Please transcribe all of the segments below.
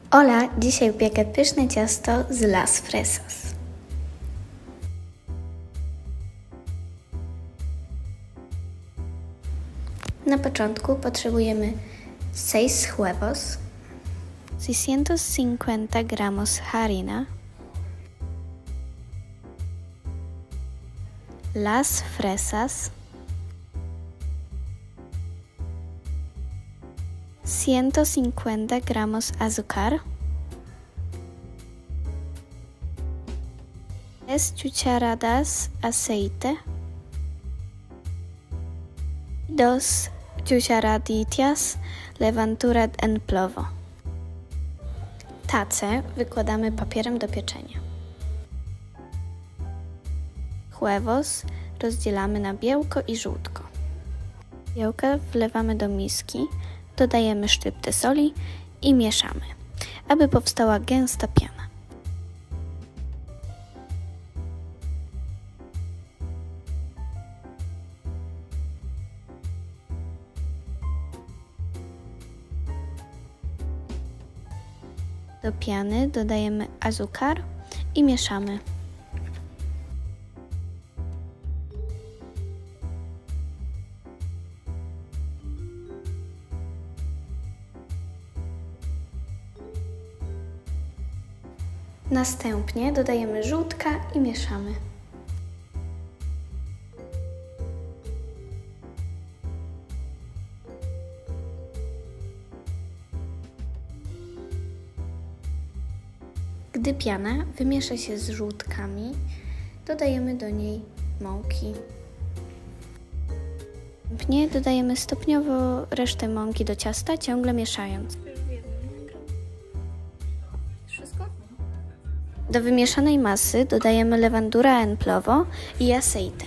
Ola, dzisiaj upiekę pyszne ciasto z Las Fresas. Na początku potrzebujemy 6 huevos, 650 gramos harina, Las Fresas, 150 gramos azúcar, 3 cucharadas aceite, 2 cucharadillas levadura en polvo. Tacę wykładamy papierem do pieczenia. Huevos rozdzielamy na białko i żółtko. Białka wlewamy do miski, dodajemy szczyptę soli i mieszamy, aby powstała gęsta piana. Do piany dodajemy azúcar i mieszamy. Następnie dodajemy żółtka i mieszamy. Gdy piana wymiesza się z żółtkami, dodajemy do niej mąki. Następnie dodajemy stopniowo resztę mąki do ciasta, ciągle mieszając. Do wymieszanej masy dodajemy levadura en polvo i aceite.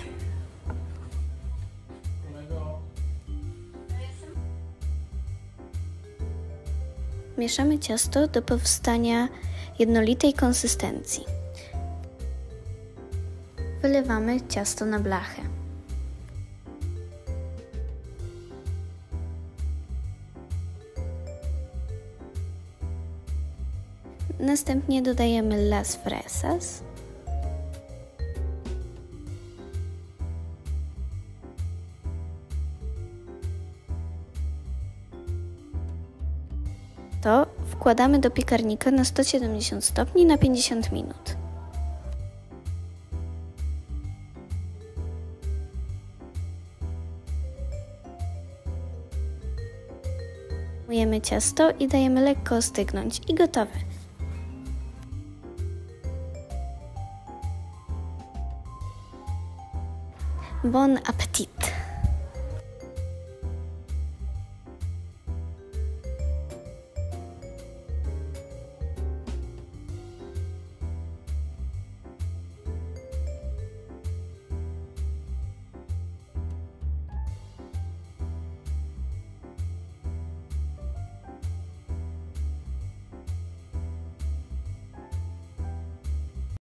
Mieszamy ciasto do powstania jednolitej konsystencji. Wylewamy ciasto na blachę. Następnie dodajemy Las Fresas. To wkładamy do piekarnika na 170 stopni na 50 minut. Myjemy ciasto i dajemy lekko ostygnąć i gotowe. Bon appétit!